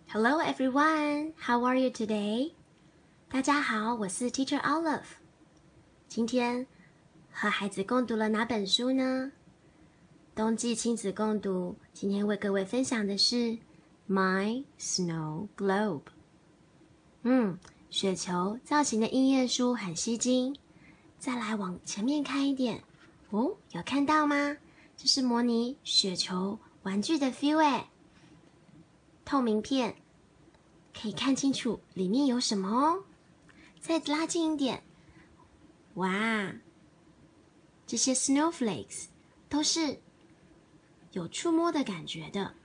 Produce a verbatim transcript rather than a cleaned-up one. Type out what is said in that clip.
Hello everyone, how are you today? 大家好，我是 Teacher Olive。今天和孩子共读了哪本书呢？冬季亲子共读，今天为各位分享的是 My Snow Globe。嗯，雪球造型的音乐书很吸睛。再来往前面看一点，哦，有看到吗？这是模拟雪球玩具的 feel 诶。透明片可以看清楚里面有什么哦。再拉近一点，哇，这些 snowflakes 都是有触摸的感觉的。